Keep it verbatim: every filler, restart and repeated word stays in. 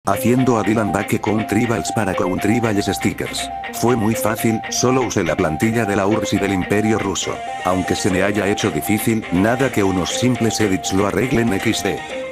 Haciendo a Dylan Back Countryballs para Countryballs Stickers. Fue muy fácil, solo usé la plantilla de la U R S S y del Imperio Ruso. Aunque se me haya hecho difícil, nada que unos simples edits lo arreglen equis de.